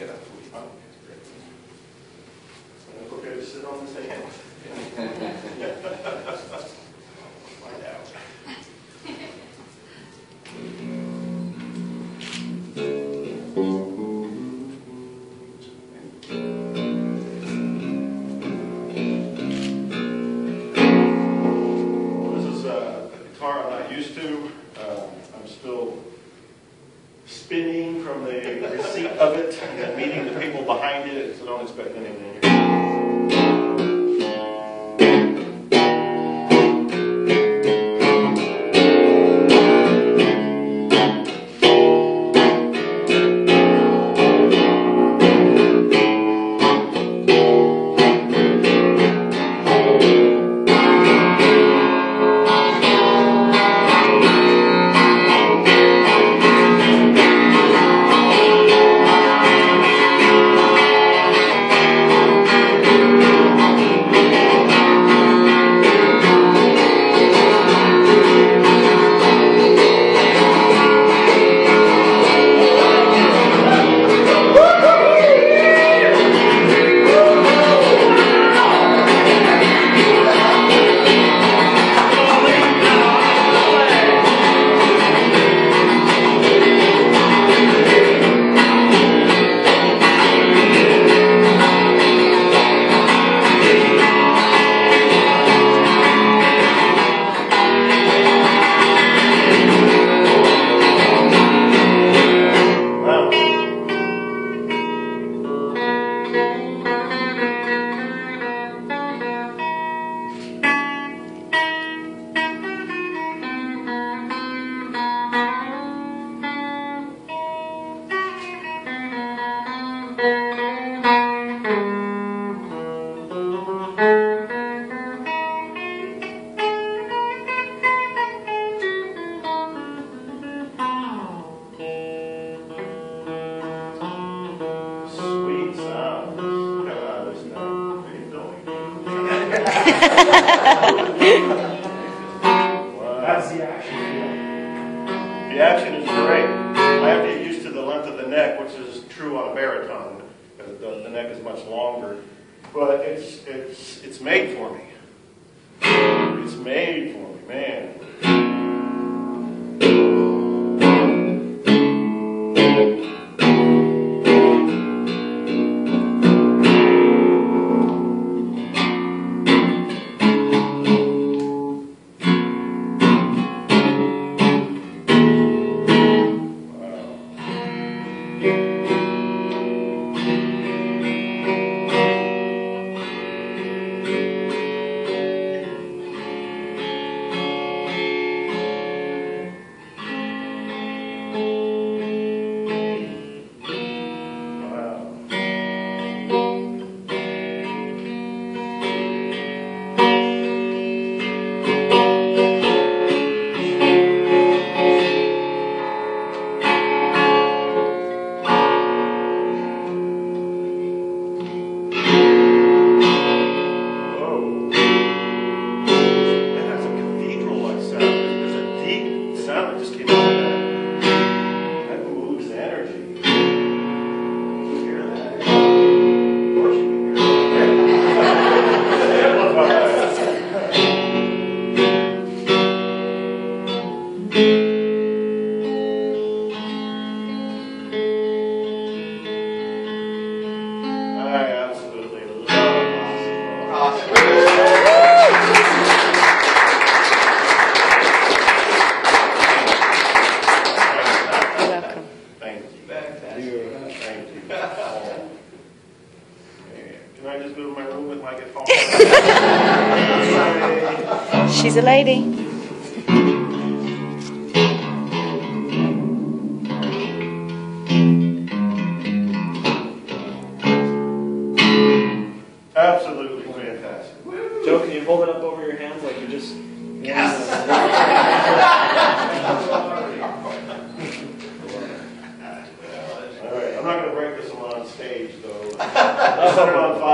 get up for you. Oh, it's okay to sit on this hand. Find out. This is a guitar I'm not used to. I'm still spinning from the receipt of it and meeting the people behind it, so don't expect anything here. That's the action. The action is great. I have to get used to the length of the neck, which is true on a baritone, because the neck is much longer. But it's made for me. It's made for me, man. She's a lady. Absolutely fantastic. Joe, can you hold it up over your hands like you just... Yes. All right, I'm not going to break this one on stage, though. I'll set it on fire.